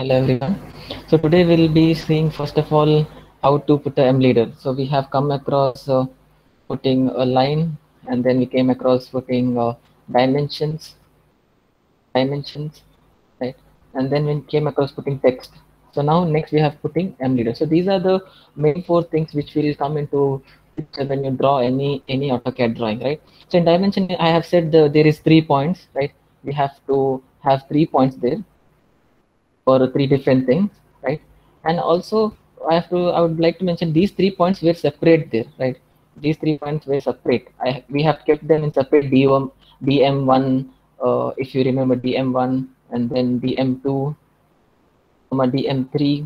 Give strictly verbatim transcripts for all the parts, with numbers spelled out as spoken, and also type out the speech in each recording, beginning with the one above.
hello everyone. So today we'll be seeing first of all how to put a M leader. So we have come across uh, putting a line, and then we came across putting uh, dimensions, dimensions, right? And then we came across putting text. So now next we have putting M leader. So these are the main four things which will come into picture when you draw any any AutoCAD drawing, right? So in dimension, I have said the, there is three points, right? We have to have three points there for three different things, right? And also I have to, I would like to mention these three points were separate there, right? These three points were separate. I we have kept them in separate D M D M one, uh, if you remember D M one, and then D M two, comma D M three.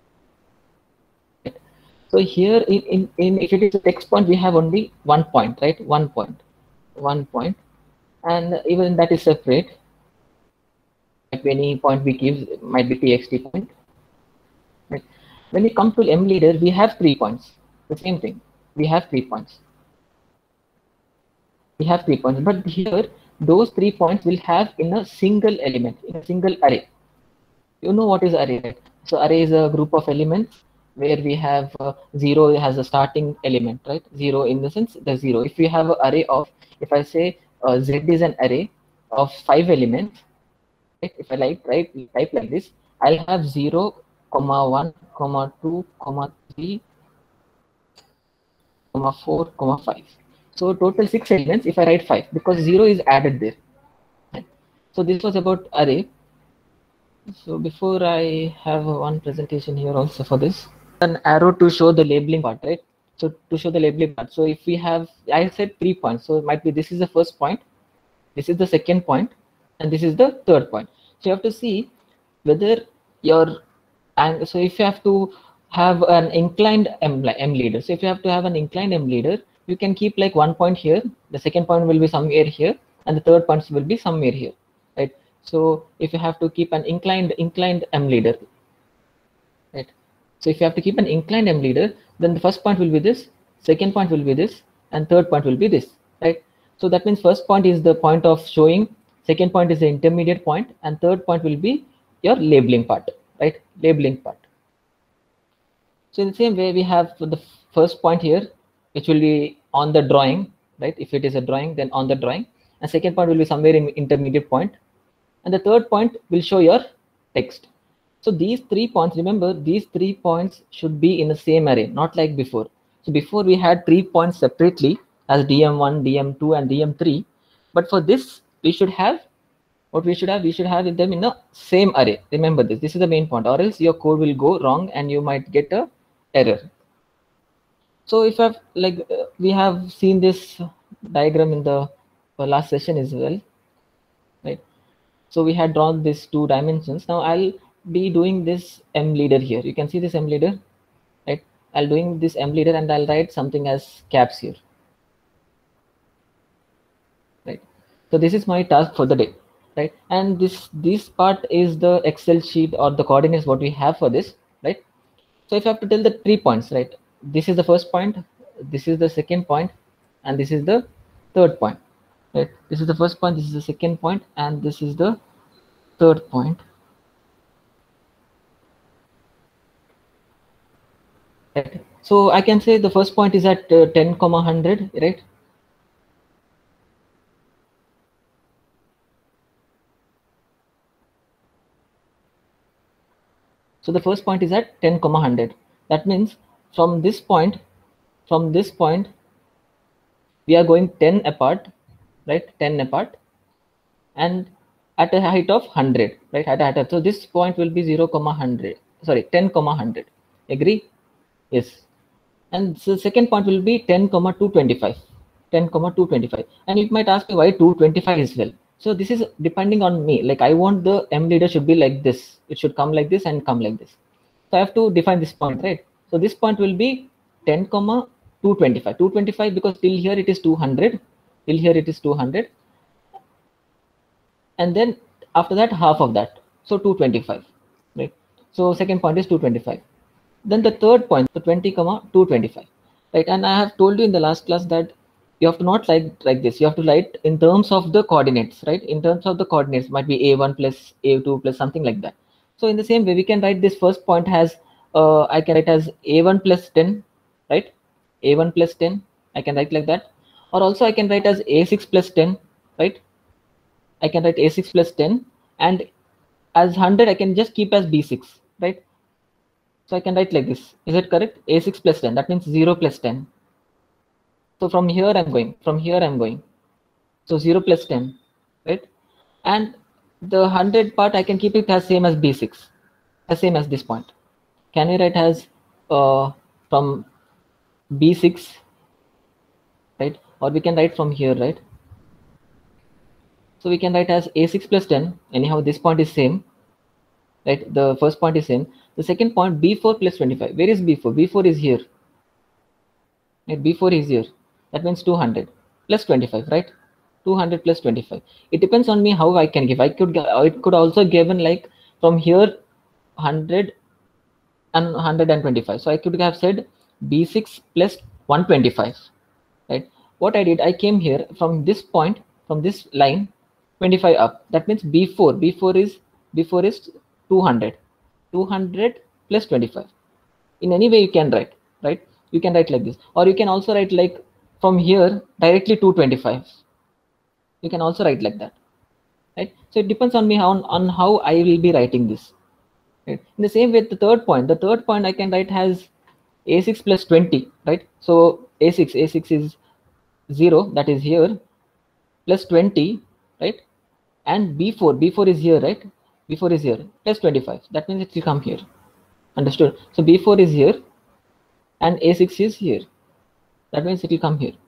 So here in, in, in if it is a text point, we have only one point, right? One point, one point, and even that is separate. At any point we give might be T X T point. Right. When we come to M leader, we have three points. The same thing. We have three points. We have three points, but here those three points will have in a single element, in a single array. You know what is array, right? So array is a group of elements where we have uh, zero has a starting element, right? Zero in the sense the zero. If we have an array of, if I say uh, Z is an array of five elements, right? If I like write type like this, I'll have zero, comma one, comma two, comma three, comma four, comma five. So total six elements if I write five, because zero is added there. Right? So this was about array. So before I have one presentation here also for this, an arrow to show the labeling part, right? So to show the labeling part. So if we have, I said three points. So it might be this is the first point, this is the second point, and this is the third point. So you have to see whether your, and so if you have to have an inclined M, M leader, so if you have to have an inclined M leader, you can keep like one point here, the second point will be somewhere here, and the third point will be somewhere here, right? So if you have to keep an inclined inclined M leader, right? So if you have to keep an inclined M leader, then the first point will be this, second point will be this, and third point will be this, right? So that means first point is the point of showing, second point is the intermediate point, and third point will be your labeling part, right? Labeling part. So in the same way, we have the first point here, which will be on the drawing, right? If it is a drawing, then on the drawing, and second point will be somewhere in intermediate point, and the third point will show your text. So these three points, remember, these three points should be in the same array, not like before. So before we had three points separately as D M one, D M two, and D M three, but for this we should have, what we should have, we should have them in the same array. Remember this, this is the main point, or else your code will go wrong and you might get a error. So if I've like uh, we have seen this diagram in the uh, last session as well, right? So we had drawn these two dimensions. Now I'll be doing this M leader here. You can see this M leader, right? I'll doing this M leader and I'll write something as caps here, right? So this is my task for the day, right? And this this part is the Excel sheet or the coordinates what we have for this, right? So if I have to tell the three points, right? This is the first point, this is the second point, and this is the third point, right? This is the first point, this is the second point, and this is the third point. Right. So I can say the first point is at uh, ten comma one hundred, right? So the first point is at ten comma one hundred. That means from this point, from this point, we are going ten apart, right? ten apart, and at a height of one hundred, right? At a height of, so this point will be zero comma one hundred, sorry, ten comma one hundred. Agree? Yes. And the second point will be ten comma two twenty-five, ten comma two twenty-five. And you might ask me why two twenty-five as well. So this is depending on me. Like I want the M leader should be like this. It should come like this and come like this. So I have to define this point, right? So this point will be ten comma two twenty-five. two twenty-five because till here it is two hundred. Till here it is two hundred. And then after that half of that. So two twenty-five, right? So second point is two twenty-five. Then the third point, the twenty comma two twenty-five, right? And I have told you in the last class that you have to not like like this. You have to write in terms of the coordinates, right? In terms of the coordinates, might be a one plus a two plus something like that. So in the same way, we can write this first point as, uh, I can write as a one plus ten, right? a one plus ten, I can write like that. Or also I can write as a six plus ten, right? I can write a six plus ten, and as one hundred, I can just keep as b six, right? So I can write like this. Is it correct? a six plus ten, that means zero plus ten. So from here I'm going, from here I'm going. So zero plus ten, right? And the one hundred part, I can keep it as same as b six, the same as this point. Can we write as uh, from b six, right? Or we can write from here, right? So we can write as a six plus ten. Anyhow, this point is same, right? The first point is same. The second point, b four plus twenty-five. Where is b four? b four is here. Right? b four is here. That means two hundred plus twenty-five, right? two hundred plus twenty-five. It depends on me how I can give. I could, it could also given like from here one hundred and one hundred twenty-five. So I could have said b six plus one hundred twenty-five, right? What I did, I came here from this point, from this line, twenty-five up. That means b four, b four is, b four is two hundred, two hundred plus twenty-five. In any way you can write, right? You can write like this, or you can also write like from here directly two twenty-five. You can also write like that, right? So it depends on me how, on how I will be writing this. Right? In the same way, the third point, the third point I can write as a six plus twenty, right? So a six, a six is zero, that is here, plus twenty, right? And b four, b four is here, right? b four is here, plus twenty-five. That means it will come here. Understood? So b four is here, and a six is here. That means it will come here.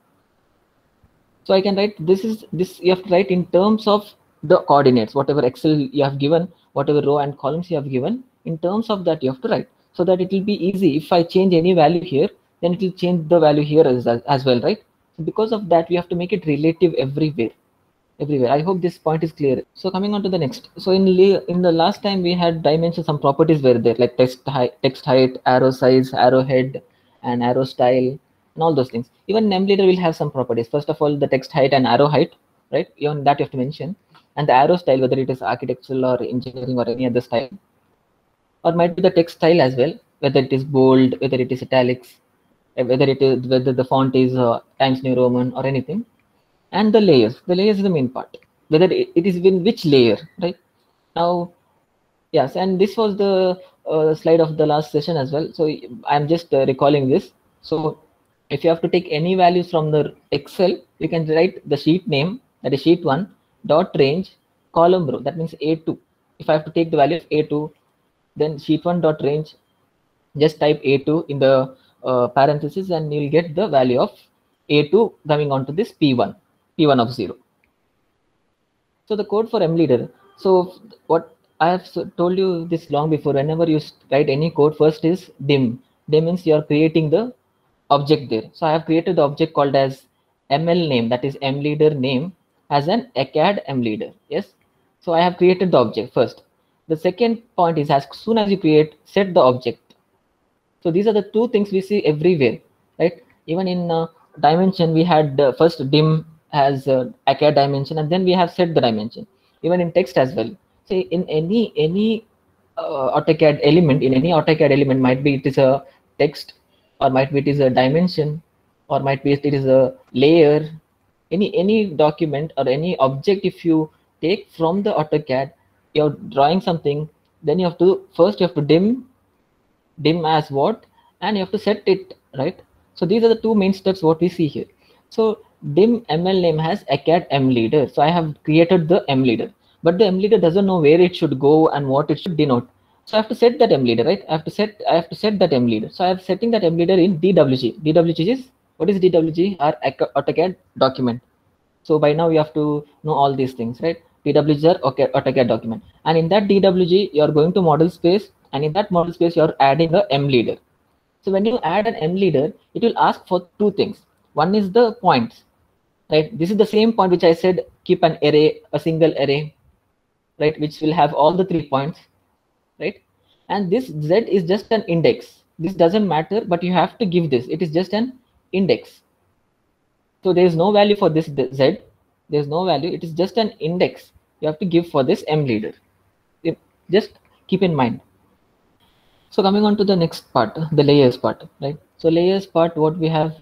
So I can write, this is, this you have to write in terms of the coordinates, whatever Excel you have given, whatever row and columns you have given, in terms of that you have to write, so that it will be easy. If I change any value here, then it will change the value here as, as well, right? So because of that, we have to make it relative everywhere. Everywhere. I hope this point is clear. So coming on to the next. So in in the last time we had dimensions, some properties were there, like text height, text height, arrow size, arrow head, and arrow style, and all those things. Even NemLeader will have some properties. First of all, the text height and arrow height, right? Even that you have to mention. And the arrow style, whether it is architectural or engineering or any other style, or might be the text style as well, whether it is bold, whether it is italics, whether it is whether the font is uh, Times New Roman or anything. And the layers, the layers is the main part, whether it is in which layer, right? Now, yes, and this was the uh, slide of the last session as well. So I'm just uh, recalling this. So if you have to take any values from the Excel, you can write the sheet name, that is sheet one, dot range, column row, that means A two. If I have to take the value of A two, then sheet one dot range, just type A two in the uh, parentheses, and you'll get the value of A two coming on to this P one. P one of zero. So the code for MLeader. So what I have told you this long before, whenever you write any code, first is dim. Dim means you are creating the object there. So I have created the object called as M L name, that is MLeader name, as an A C A D MLeader. Yes. So I have created the object first. The second point is, as soon as you create, set the object. So these are the two things we see everywhere, right? Even in uh, dimension, we had uh, first dim has uh, A C A D dimension, and then we have set the dimension. Even in text as well. Say in any any uh, AutoCAD element, in any AutoCAD element, might be it is a text, or might be it is a dimension, or might be it is a layer. Any any document or any object, if you take from the AutoCAD, you're drawing something, then you have to first you have to dim, dim as what, and you have to set it, right? So these are the two main steps what we see here. So dim M L name has A C A D MLeader. So I have created the MLeader, but the MLeader doesn't know where it should go and what it should denote. So I have to set that MLeader, right? I have to set I have to set that MLeader. So I am setting that MLeader in D W G. D W G is, what is D W G? Our AutoCAD document. So by now you have to know all these things, right? D W G are AutoCAD document, and in that D W G you are going to model space, and in that model space you are adding a MLeader. So when you add an MLeader, it will ask for two things. One is the points, right? This is the same point which I said, keep an array, a single array, right? Which will have all the three points, right? And this Z is just an index. This doesn't matter, but you have to give this. It is just an index. So there is no value for this Z. There is no value. It is just an index. You have to give for this MLeader. Just keep in mind. So coming on to the next part, the layers part, right? So layers part, what we have,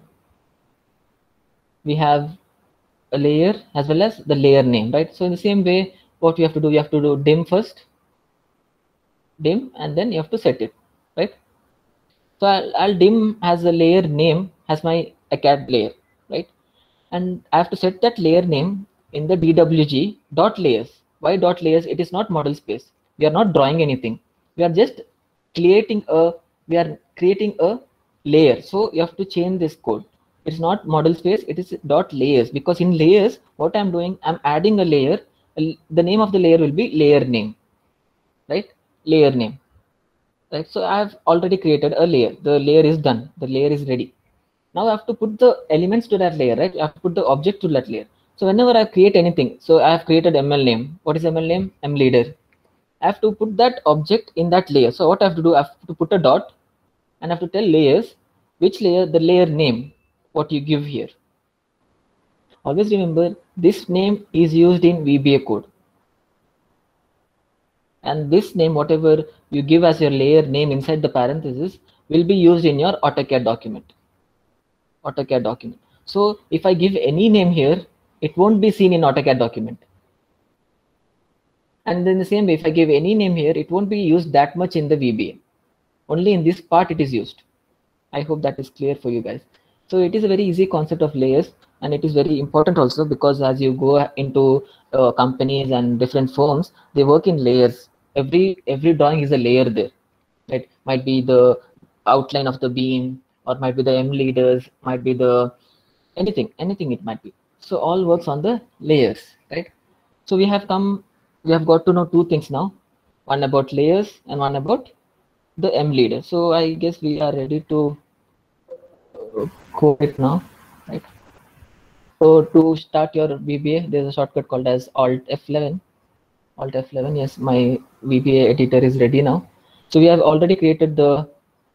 we have a layer as well as the layer name, right? So in the same way, what we have to do, you have to do dim first, dim, and then you have to set it, right? So I'll, I'll dim as a layer name as my acad layer, right? And I have to set that layer name in the D W G dot layers. Why dot layers? It is not model space. We are not drawing anything. We are just creating a, we are creating a layer. So you have to change this code. It's not model space, it is dot layers, because in layers, what I'm doing, I'm adding a layer. The name of the layer will be layer name, right? Layer name, right? So I've already created a layer. The layer is done. The layer is ready. Now I have to put the elements to that layer, right? I have to put the object to that layer. So whenever I create anything, so I have created M L name. What is M L name? M leader. I have to put that object in that layer. So what I have to do, I have to put a dot and I have to tell layers, which layer, the layer name, what you give here. Always remember, this name is used in V B A code. And this name, whatever you give as your layer name inside the parenthesis, will be used in your AutoCAD document. AutoCAD document. So if I give any name here, it won't be seen in AutoCAD document. And in the same way, if I give any name here, it won't be used that much in the V B A. Only in this part it is used. I hope that is clear for you guys. So it is a very easy concept of layers, and it is very important also, because as you go into uh, companies and different firms, they work in layers. Every every drawing is a layer there, right? Might be the outline of the beam, or might be the M leaders, might be the anything, anything it might be. So all works on the layers, right? So we have come, we have got to know two things now, one about layers and one about the M leader. So I guess we are ready to code it now, right? So to start your V B A, there's a shortcut called as Alt F eleven. Alt F eleven. Yes, my V B A editor is ready now. So we have already created the,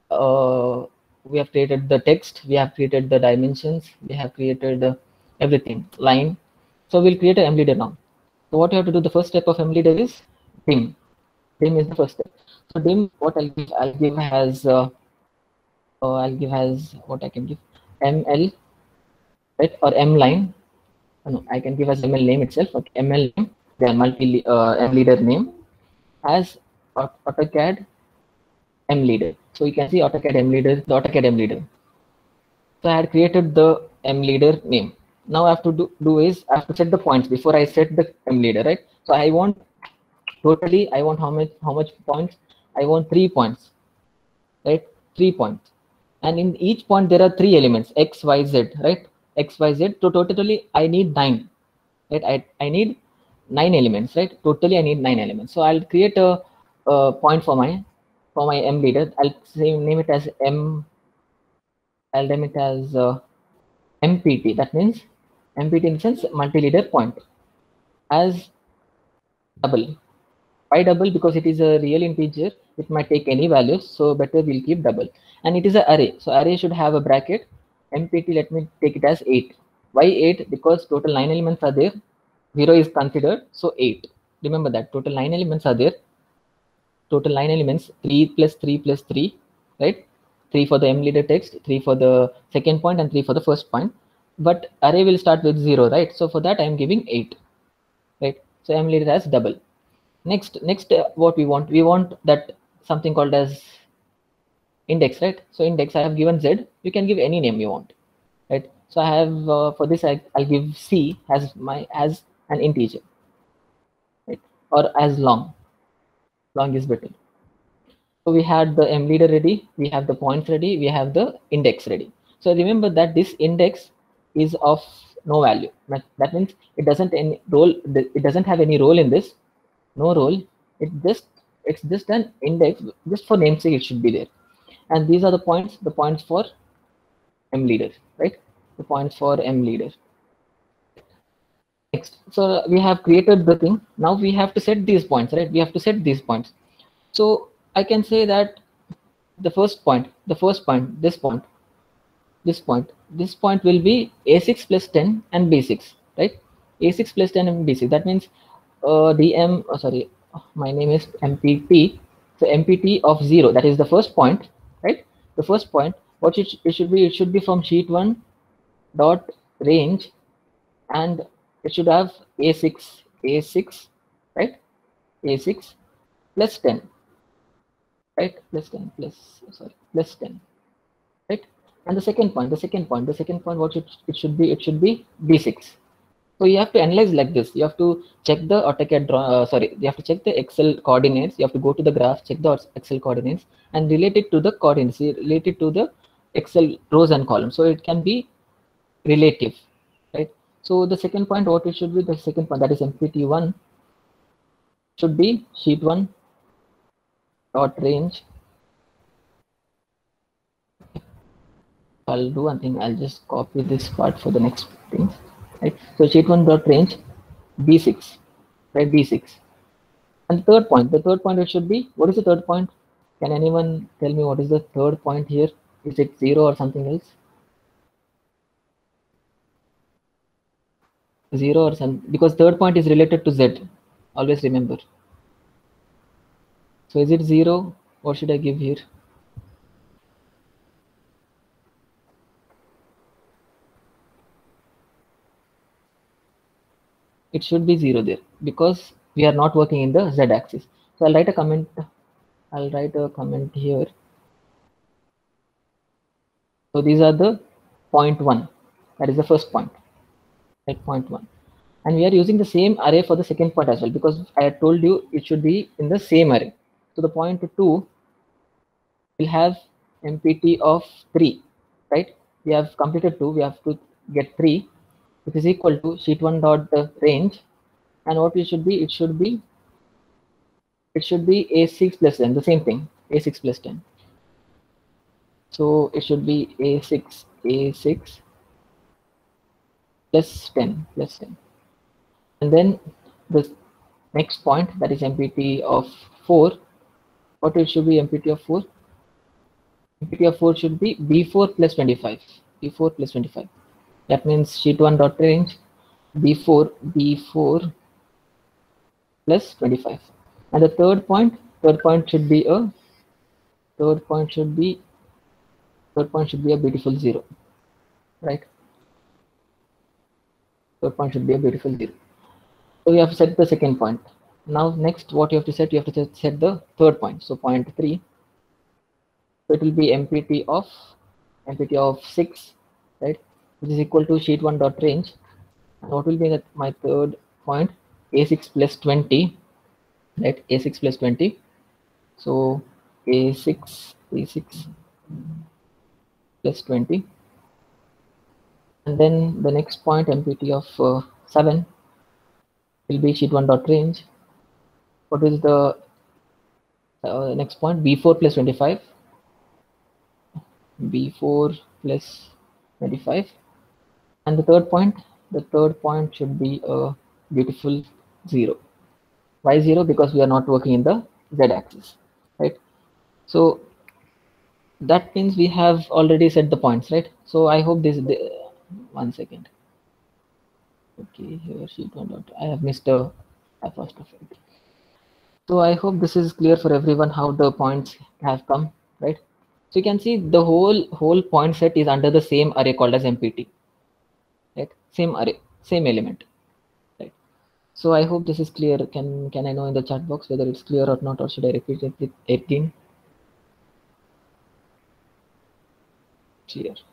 uh, we have created the text, we have created the dimensions, we have created uh, everything, line. So we'll create an M leader now. So what you have to do, the first step of M leader is dim. Dim is the first step. So dim, what I'll give, I'll give as, uh, uh, I'll give as what I can give, M L, right, or M line. Oh, no, I can give as M L name itself. Okay, M L name, the multi uh, M leader name as AutoCAD M leader. So you can see AutoCAD M leader, the AutoCAD M leader. So I had created the M leader name. Now I have to do, do is I have to set the points before I set the M leader, right? So I want totally, I want how much, how much points? I want three points, right? Three points. And in each point, there are three elements, X, Y, Z, right? X, Y, Z. So totally, I need nine, right? I, I need nine elements, right? Totally, I need nine elements. So I'll create a, a point for my, for my M leader. I'll say, name it as M, I'll name it as uh, M P T. That means M P T in the sense multi-leader point as double. Why double? Because it is a real integer. It might take any values. So better we'll keep double. And it is an array. So array should have a bracket. M P T, let me take it as eight. Why eight? Because total nine elements are there. Zero is considered. So eight. Remember that total nine elements are there. Total nine elements, three plus three plus three, right? three for the M leader text, three for the second point, and three for the first point. But array will start with zero, right? So for that, I am giving eight, right? So M leader has double. Next, next, uh, what we want, we want that something called as index, right? So index, I have given Z. You can give any name you want, right? So I have uh, for this, I, I'll give C as my as an integer, right? Or as long. Long is better. So we had the M leader ready, we have the points ready, we have the index ready. So remember that this index is of no value. That means it doesn't any role, it doesn't have any role in this, no role. It just it's just an index, just for namesake it should be there. And these are the points, the points for M leader, right? The points for M leader. Next, so we have created the thing. Now we have to set these points, right? We have to set these points. So I can say that the first point, the first point, this point, this point, this point will be A six plus ten and B six, right? A six plus ten and B six. That means uh, D M, oh, sorry, my name is M P T. So mpt of zero, that is the first point, right? The first point, what it, it should be, it should be from sheet one dot range, and it should have a six, a six, right? a six plus ten, right? Plus ten, plus, sorry, plus ten, right? And the second point, the second point, the second point, what should, it should be, it should be b six. So you have to analyze like this. You have to check the AutoCAD draw, uh, sorry, you have to check the Excel coordinates. You have to go to the graph, check the Excel coordinates, and relate it to the coordinates, relate it to the Excel rows and columns. So it can be relative, right? So the second point, what it should be, the second point, that is M P T one, should be sheet one dot range. I'll do one thing. I'll just copy this part for the next thing, right? So sheet one dot range b six, right? b six. And the third point, the third point, it should be, what is the third point? Can anyone tell me what is the third point here? Is it zero or something else? Zero or some, because third point is related to Z. Always remember. So is it zero? What should I give here? It should be zero there because we are not working in the Z axis. So I'll write a comment. I'll write a comment here. So these are the point one. That is the first point. Right, point one. And we are using the same array for the second point as well, because I had told you it should be in the same array. So the point two will have M P T of three, right? We have completed two, we have to get three, which is equal to sheet one dot range. And what it should be, it should be, it should be a six plus ten, the same thing, a six plus ten. So it should be a six, a six plus ten, plus ten. And then the next point, that is M P T of four. What it should be, M P T of four? M P T of four should be b four plus twenty-five. b four plus twenty-five. That means sheet one dot range b four, b four plus twenty-five. And the third point, third point should be a, third point should be, third point should be a beautiful zero, right? Third point should be a beautiful zero. So you have to set the second point. Now next, what you have to set, you have to set the third point. So point three. So it will be M P T of M P T of six, right? Which is equal to sheet one dot range. And what will be that my third point? a six plus twenty, right? a six plus twenty. So a six, a six plus twenty. And then the next point, M P T of uh, seven, will be sheet one dot range. What is the uh, next point? b four plus twenty-five. b four plus twenty-five. And the third point, the third point should be a beautiful zero. Why zero? Because we are not working in the Z axis, right? So that means we have already set the points, right? So I hope this, the, one second. Okay, here sheet one dot, I have missed a, a first of it. So I hope this is clear for everyone how the points have come, right? So you can see the whole whole point set is under the same array called as M P T, right? Same array, same element, right? So I hope this is clear. Can can I know in the chat box whether it's clear or not, or should I repeat it again? Clear.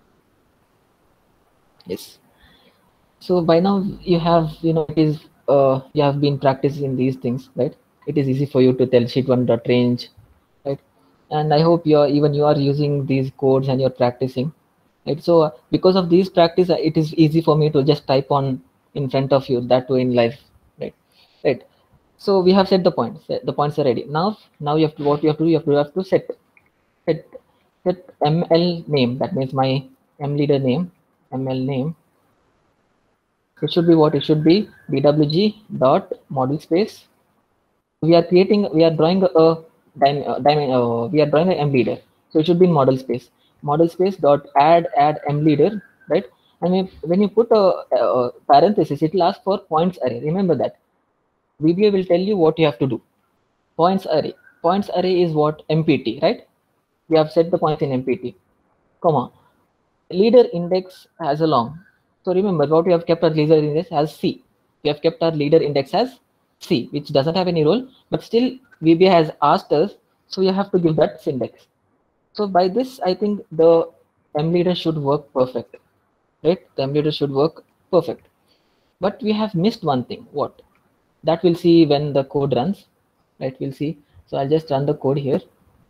Yes. So by now you have, you know, it is uh, you have been practicing these things, right? It is easy for you to tell sheet one dot range, right? And I hope you're even you are using these codes and you're practicing, right? So uh, because of these practice, uh, it is easy for me to just type on in front of you, that way in live, right? Right. So we have set the points. The points are ready. Now, now you have to, what you have to do, you have to, you have to set set set M L name. That means my M leader name, M L name. It should be what? It should be B W G dot model space. We are creating, we are drawing a diamond, uh, we are drawing an M leader. So it should be in model space. Model space dot add add M leader, right? And when you put a, a parenthesis, it will ask for points array. Remember that. V B A will tell you what you have to do. Points array. points array is what? M P T, right? We have set the points in M P T, comma. Leader index as a long. So remember what we have kept our leader index as C. We have kept our leader index as C, which doesn't have any role, but still V B A has asked us, so we have to give that index. So by this, I think the M leader should work perfect, right? The M leader should work perfect. But we have missed one thing. What? That we'll see when the code runs, right? We'll see. So I'll just run the code here,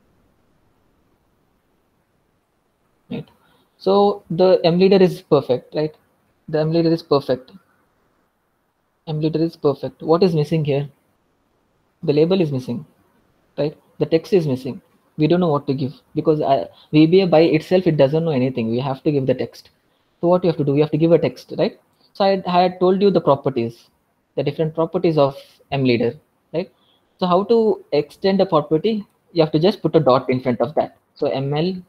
right? So the M leader is perfect, right? The M leader is perfect. M leader is perfect. What is missing here? The label is missing, right? The text is missing. We don't know what to give because I, V B A by itself, it doesn't know anything. We have to give the text. So what you have to do, you have to give a text, right? So I, I had told you the properties, the different properties of M leader, right? So how to extend a property? You have to just put a dot in front of that. So ml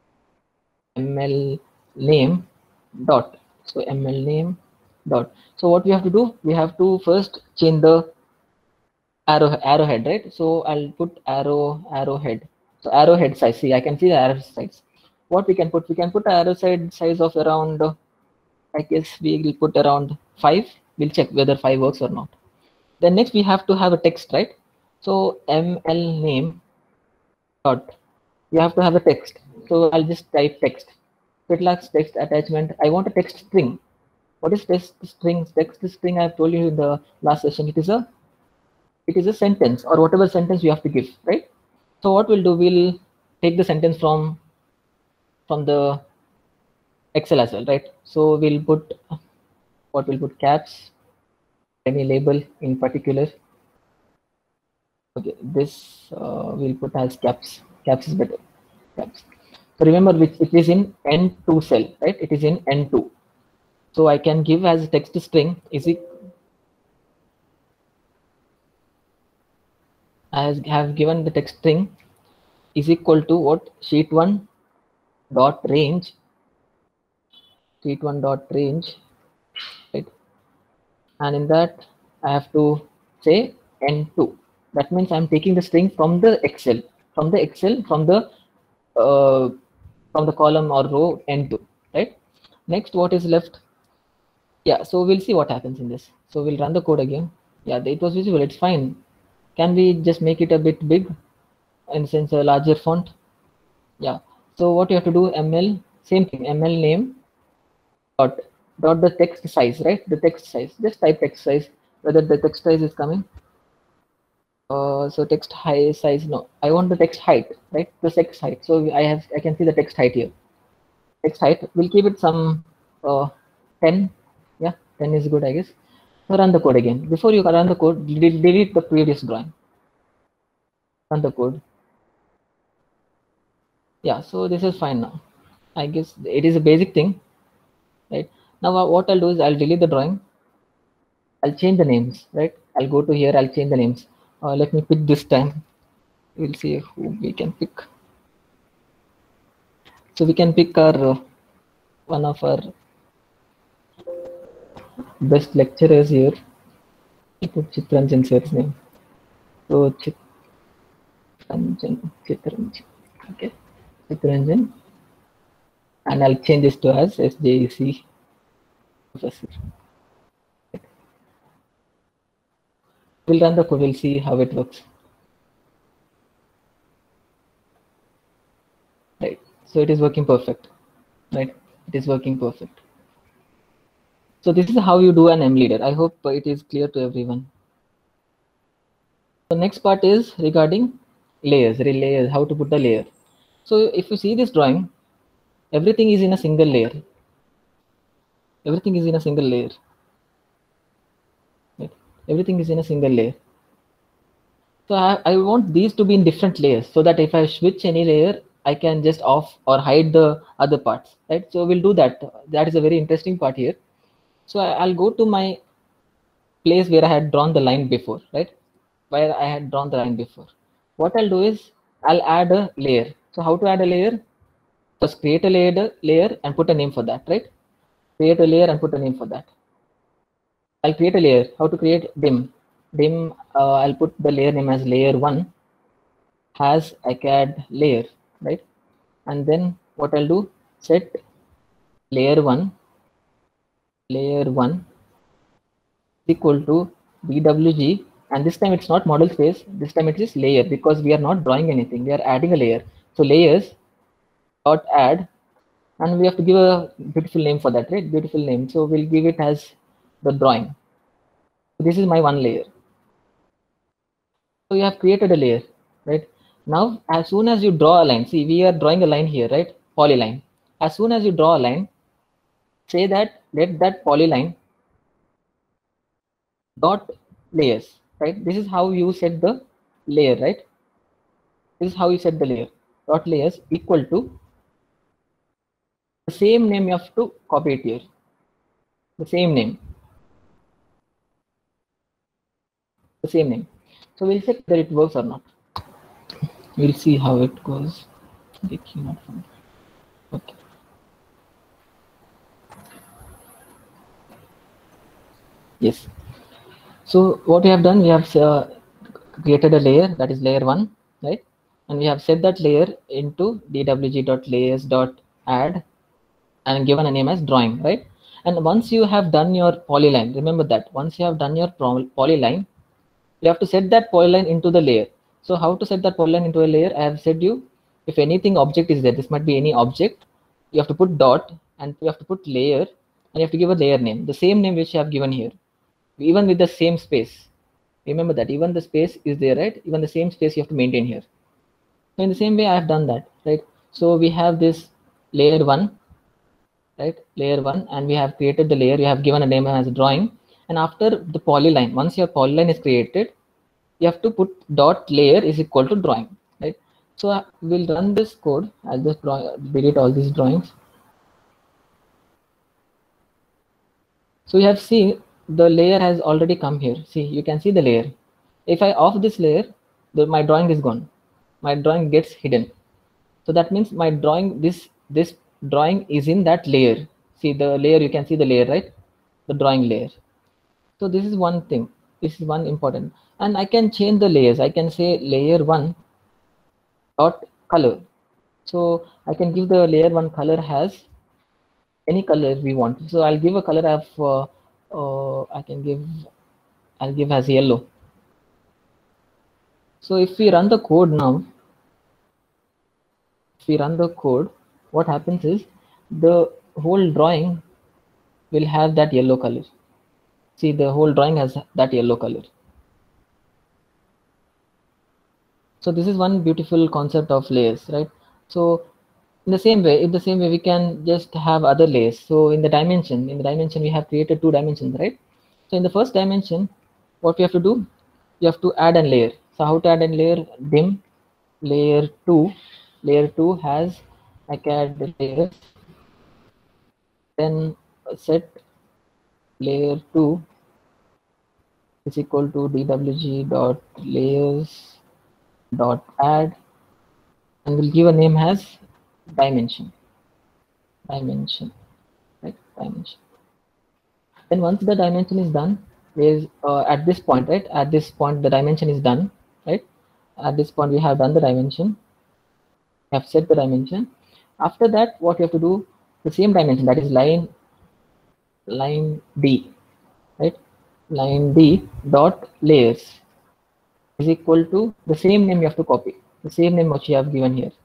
ml name dot. So ml name dot. So what we have to do? We have to first change the arrow arrowhead, right? So I'll put arrow arrowhead. So arrowhead size. See, I can see the arrow size. What we can put? We can put arrow side size of around. Uh, I guess we will put around five. We'll check whether five works or not. Then next we have to have a text, right? So ml name dot. You have to have a text. So I'll just type text. Fitlax text attachment. I want a text string. What is text string? Text string. I've told you in the last session. It is a it is a sentence or whatever sentence you have to give, right? So what we'll do, we'll take the sentence from from the Excel as well, right? So we'll put what we'll put caps, any label in particular. Okay, this uh, we'll put as caps. Caps is better. Caps. So remember, which it is in N two cell, right? It is in N two. So I can give as text string is it. I have given the text string is equal to what? sheet one dot range. sheet one dot range, right? And in that I have to say N two. That means I'm taking the string from the Excel, from the Excel, from the uh, from the column or row N two, right? Next, what is left? Yeah, so we'll see what happens in this. So we'll run the code again. Yeah, it was visible. It's fine. Can we just make it a bit big, in sense a larger font? Yeah. So what you have to do, ml, same thing, ml name dot dot the text size, right? The text size. Just type text size, whether the text size is coming. Uh, so text high size, no, I want the text height, right? The text height. So I have, I can see the text height here. Text height, we'll keep it some uh, ten. Yeah, ten is good, I guess. So run the code again. Before you run the code, delete the previous drawing. Run the code. Yeah, so this is fine now. I guess it is a basic thing, right? Now what I'll do is I'll delete the drawing. I'll change the names, right? I'll go to here, I'll change the names. Uh, let me pick this time. We'll see who we can pick. So we can pick our uh, one of our best lecturers here. I put Chitranjan sir's name. So Chitranjan, Chitranjan, okay, Chitranjan, and I'll change this to as S J E C professor. We'll run the code, we'll see how it works. Right, so it is working perfect, right? It is working perfect. So this is how you do an M leader. I hope it is clear to everyone. The next part is regarding layers, layers, how to put the layer. So if you see this drawing, everything is in a single layer. Everything is in a single layer. Right? Everything is in a single layer. So I, I want these to be in different layers so that if I switch any layer, I can just off or hide the other parts, right? So we'll do that. That is a very interesting part here. So I'll go to my place where I had drawn the line before, right? Where I had drawn the line before. What I'll do is I'll add a layer. So how to add a layer? First create a layer, layer and put a name for that, right? Create a layer and put a name for that. I'll create a layer. How to create dim? Dim, uh, I'll put the layer name as layer one. has I C A D layer, right? And then what I'll do, set layer one, layer one equal to D W G, and this time it's not model space, this time it is layer, because we are not drawing anything, we are adding a layer. So layers dot add, and we have to give a beautiful name for that, right? Beautiful name. So we'll give it as the drawing. So this is my one layer. So you have created a layer, right? Now, as soon as you draw a line, see, we are drawing a line here, right? Polyline. As soon as you draw a line, say that let that polyline dot layers, right? This is how you set the layer, right? This is how you set the layer. Dot layers equal to the same name. You have to copy it here. The same name. The same name. So we'll check whether it works or not. We'll see how it goes. Okay. Yes. So what we have done, we have uh, created a layer, that is layer one, right? And we have set that layer into dwg.layers.add and given a name as drawing, right? And once you have done your polyline, remember that once you have done your polyline, you have to set that polyline into the layer. So how to set that polyline into a layer? I have said you, if anything object is there, this might be any object, you have to put dot and you have to put layer and you have to give a layer name, the same name which you have given here, even with the same space. Remember that even the space is there, right? Even the same space you have to maintain here. So in the same way, I have done that, right? So we have this layer one, right? Layer one, and we have created the layer. You have given a name as a drawing. And after the polyline, once your polyline is created, you have to put dot layer is equal to drawing, right? So uh, we'll run this code. I'll just draw, delete all these drawings. So you have seen the layer has already come here. See, you can see the layer. If I off this layer, the, my drawing is gone. My drawing gets hidden. So that means my drawing, this this drawing is in that layer. See the layer, you can see the layer, right? The drawing layer. So this is one thing. This is one important. And I can change the layers. I can say layer one dot color. So I can give the layer one color has any color we want. So I'll give a color of uh, uh, I can give I'll give as yellow. So if we run the code now, if we run the code, what happens is the whole drawing will have that yellow color. See, the whole drawing has that yellow color. So this is one beautiful concept of layers, right? So in the same way, in the same way, we can just have other layers. So in the dimension, in the dimension, we have created two dimensions, right? So in the first dimension, what we have to do, you have to add a layer. So how to add a layer? Dim layer two. Layer two has I C A D layers. Then set layer two is equal to dwg dot layers dot add, and we'll give a name as dimension. Dimension, right? Dimension. Then once the dimension is done, is uh, at this point, right? At this point, the dimension is done, right? At this point, we have done the dimension. We have set the dimension. After that, what you have to do, the same dimension, that is line line D, right? Line D dot layers is equal to the same name you have to copy, the same name which you have given here.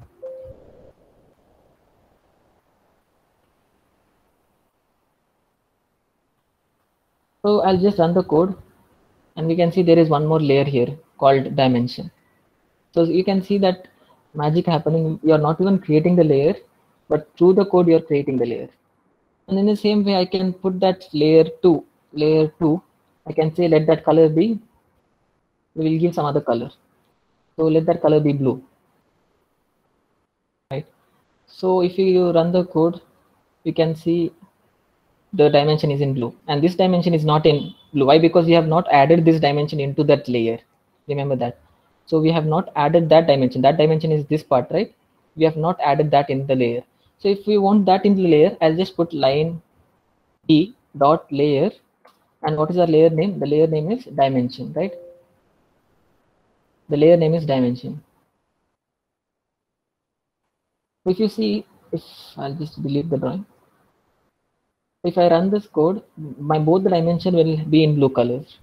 So I'll just run the code and we can see there is one more layer here called dimension. So you can see that magic happening. You're not even creating the layer, but through the code you're creating the layer. And in the same way, I can put that layer two, layer two. I can say let that color be, we will give some other color. So let that color be blue, right? So if you run the code, you can see the dimension is in blue, and this dimension is not in blue. Why? Because we have not added this dimension into that layer. Remember that. So we have not added that dimension. That dimension is this part, right? We have not added that in the layer. So if we want that in the layer, I'll just put line D dot layer. And what is our layer name? The layer name is dimension, right? The layer name is dimension. If you see, if I'll just delete the drawing. If I run this code, my both the dimension will be in blue colors.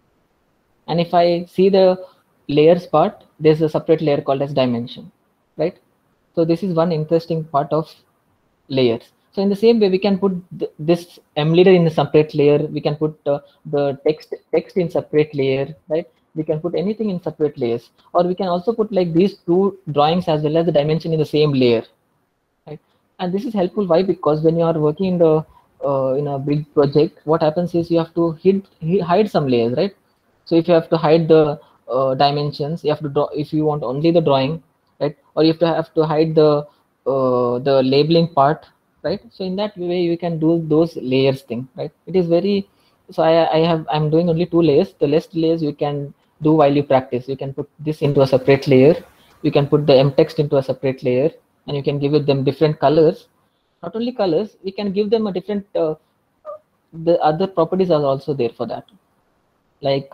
And if I see the layers part, there's a separate layer called as dimension, right? So this is one interesting part of layers. So in the same way, we can put th this emleader in a separate layer. We can put uh, the text text in separate layer, right? We can put anything in separate layers, or we can also put like these two drawings as well as the dimension in the same layer, right? And this is helpful. Why? Because when you are working in the uh, in a big project, what happens is you have to hid, hide some layers, right? So if you have to hide the uh, dimensions, you have to draw. If you want only the drawing, right? Or you have to have to hide the uh, the labeling part, right? So in that way, you can do those layers thing, right? It is very. So I I have I'm doing only two layers. The less layers you can do while you practice. You can put this into a separate layer. You can put the M text into a separate layer, and you can give it them different colors. Not only colors, we can give them a different. Uh, the other properties are also there for that, like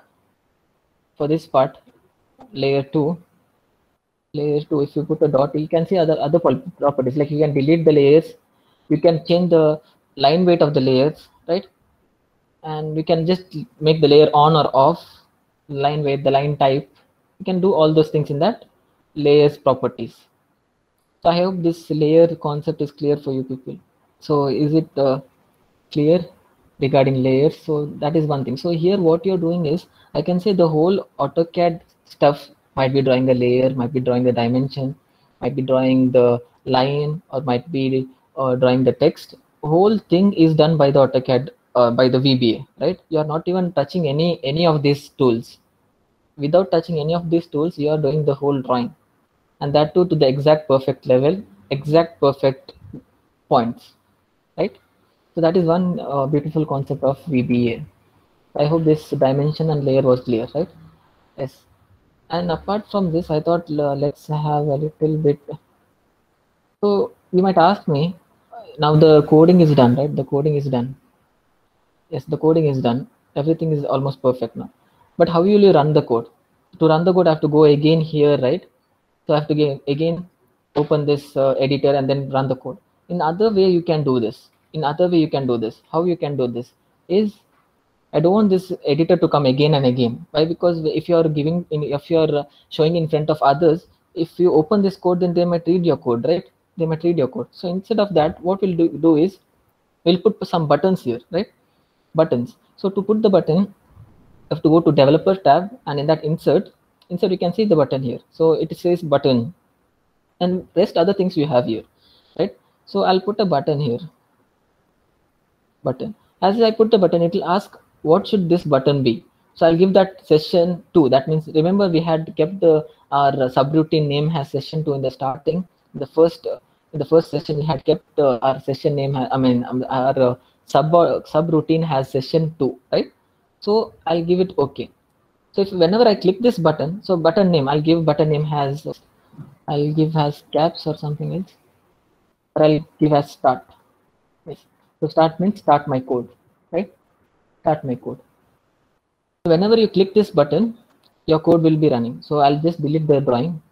for this part, layer two, layer two, if you put a dot, you can see other other properties, like you can delete the layers, you can change the line weight of the layers, right? And we can just make the layer on or off, line weight, the line type. You can do all those things in that layers properties. So I hope this layer concept is clear for you people. So is it uh, clear regarding layers? So that is one thing. So here what you're doing is, I can say the whole AutoCAD stuff might be drawing the layer, might be drawing the dimension, might be drawing the line, or might be uh, drawing the text. Whole thing is done by the AutoCAD, uh, by the V B A, right? You are not even touching any any of these tools. Without touching any of these tools, you are doing the whole drawing, and that too to the exact perfect level, exact perfect points, right? So that is one uh, beautiful concept of V B A. I hope this dimension and layer was clear, right? Yes. And apart from this, I thought uh, let's have a little bit. So you might ask me, now the coding is done, right? The coding is done. Yes, the coding is done. Everything is almost perfect now. But how will you run the code? To run the code, I have to go again here, right? So I have to get, again open this uh, editor and then run the code. In other way, you can do this. In other way, you can do this. How you can do this is, I don't want this editor to come again and again. Why? Because if you are giving, if you are uh, showing in front of others, if you open this code, then they might read your code, right? They might read your code. So instead of that, what we'll do, do is, we'll put some buttons here, right? Buttons. So to put the button, you have to go to developer tab, and in that insert, insert you can see the button here. So it says button, and rest other things you have here, right? So I'll put a button here. Button. As I put the button, it will ask what should this button be. So I'll give that session two. That means, remember we had kept the our subroutine name has session two in the starting. The first uh, in the first session we had kept uh, our session name. I mean um, our uh, sub uh, subroutine has session two, right? So I'll give it okay. So if whenever I click this button, so button name, I'll give button name has, I'll give as caps or something else, or I'll give as start. Yes. So start means start my code, right? Start my code. So whenever you click this button, your code will be running. So I'll just delete the drawing,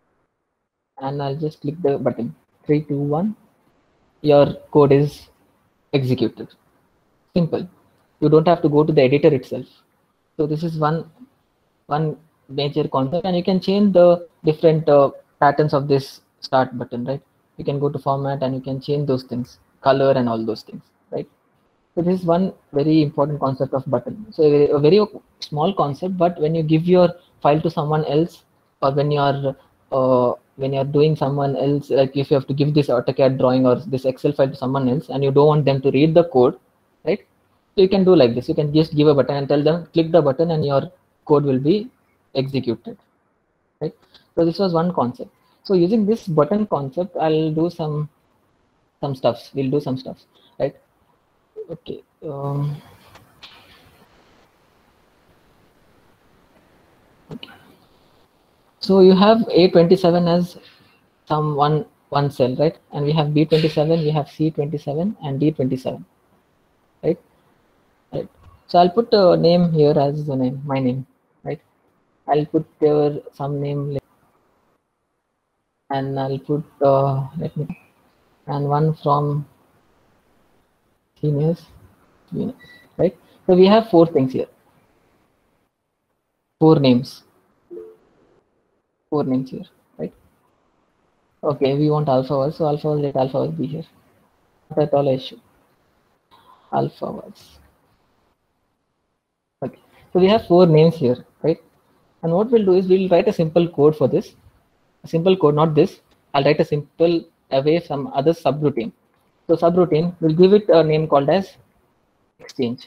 and I'll just click the button. Three, two, one. Your code is executed. Simple. You don't have to go to the editor itself. So this is one one major concept, and you can change the different uh, patterns of this start button, right? You can go to format and you can change those things, color and all those things, right? So this is one very important concept of button. So a, a very small concept, but when you give your file to someone else, or when you are uh, when you are doing someone else, like if you have to give this AutoCAD drawing or this Excel file to someone else, and you don't want them to read the code, right? So you can do like this. You can just give a button and tell them click the button, and your code will be executed, right? So this was one concept. So using this button concept, I'll do some some stuffs. We'll do some stuffs, right? Okay. Um, okay. So you have A twenty-seven as some one one cell, right? And we have B twenty-seven, we have C twenty-seven, and D twenty-seven, right? Right. So I'll put a name here as the name, my name, right? I'll put there some name. and I'll put uh, let me and one from seniors, juniors, right? So we have four things here, four names, four names here, right? Okay, we want alpha was, so alpha was, let alpha was be here. Not at all an issue. Alpha was. Okay, so we have four names here, right? And what we'll do is we'll write a simple code for this. A simple code, not this. I'll write a simple away from other subroutine. So subroutine, we'll give it a name called as exchange.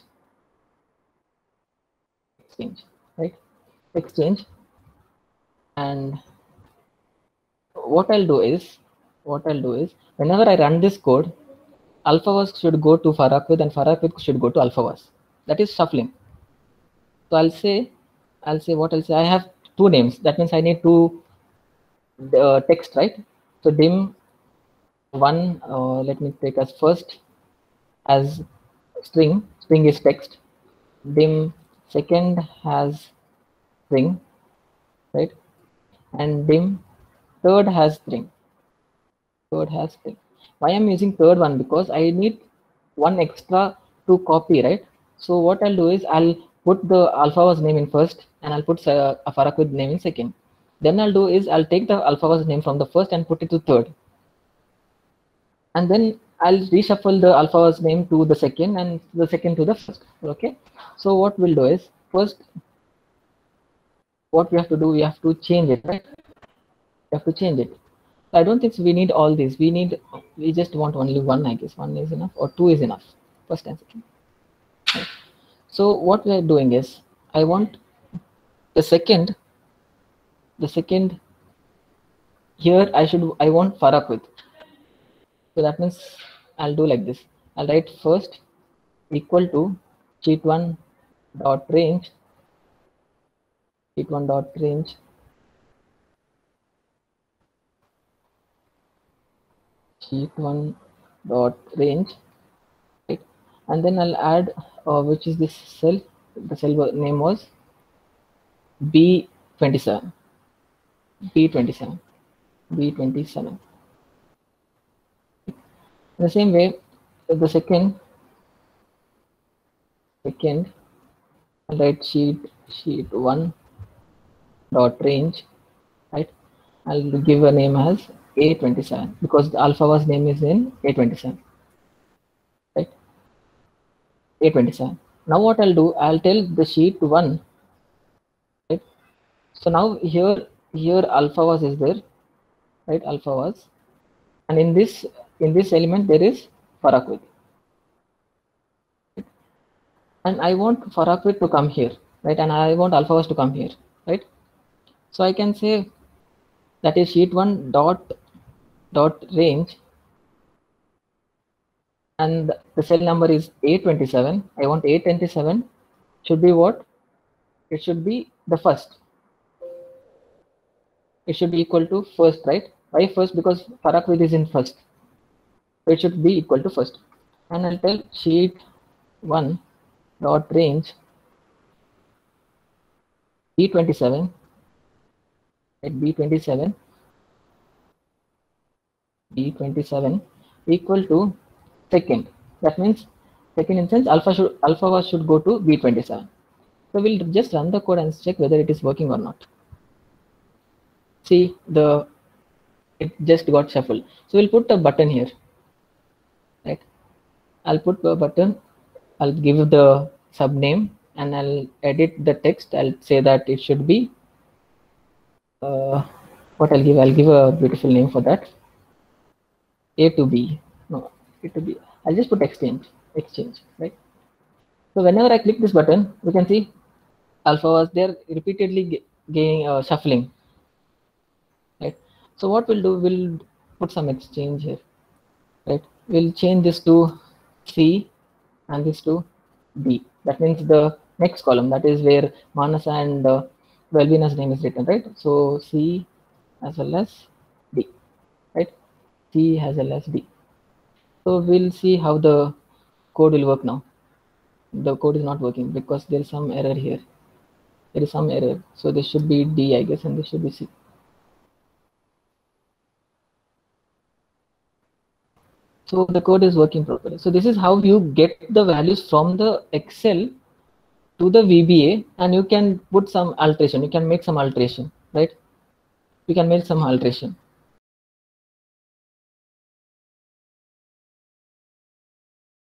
Exchange, right? Exchange. And what I'll do is, what I'll do is, whenever I run this code, alpha was should go to Faragh and Faragh should go to alpha was. That is shuffling. So I'll say, I'll say what I'll say. I have two names. That means I need two uh, text, right? So dim one, uh, let me take as first as string. String is text. Dim second has string, right? And dim third has string. Third has string. Why I'm using third one? Because I need one extra to copy, right? So what I'll do is I'll put the alpha was name in first, and I'll put uh, a Faragh name in second. Then I'll do is I'll take the alpha was name from the first and put it to third, and then I'll reshuffle the alpha was name to the second and the second to the first. Okay. So what we'll do is first, what we have to do, we have to change it, right? We have to change it. I don't think we need all these. We need, we just want only one, I guess. One is enough, or two is enough. First and second. Right. So what we are doing is, I want the second, the second here. I should, I want Faragh with. So that means I'll do like this. I'll write first equal to sheet one dot range, sheet one dot range, sheet one dot range, right? And then I'll add uh, which is this cell. The cell name was B twenty-seven, B twenty-seven, B twenty-seven. In the same way, the second, second, I'll write sheet sheet one dot range, right? I'll give a name as A twenty-seven because the alpha was name is in A twenty-seven, right? A twenty-seven. Now what I'll do, I'll tell the sheet one, right? So now here, here alpha was is there, right? Alpha was, and in this, in this element there is Faragh, right? And I want Faragh to come here, right? And I want alpha was to come here, right? So I can say that is sheet one dot dot range, and the cell number is A twenty-seven. I want A twenty-seven should be what? It should be the first. It should be equal to first, right? Why first? Because Faragh is in first. So it should be equal to first. And I'll tell sheet one dot range B twenty-seven, at B twenty-seven, B twenty-seven equal to second. That means second instance alpha should alpha was should go to B twenty-seven. So we'll just run the code and check whether it is working or not. See, the it just got shuffled. So we'll put a button here, right? I'll put a button. I'll give the sub name and I'll edit the text. I'll say that it should be uh, what I'll give. I'll give a beautiful name for that. A to B. No, A to B. I'll just put exchange. Exchange, right? So whenever I click this button, we can see alpha was there repeatedly getting uh, shuffling, right? So what we'll do, we'll put some exchange here, right? We'll change this to C and this to D. That means the next column, that is where Manas and uh, Velvina's name is written, right? So C as well as D, right? C as well as D. So we'll see how the code will work now. The code is not working because there is some error here. There is some error. So this should be D, I guess, and this should be C. So the code is working properly. So this is how you get the values from the Excel to the V B A, and you can put some alteration. You can make some alteration, right? You can make some alteration.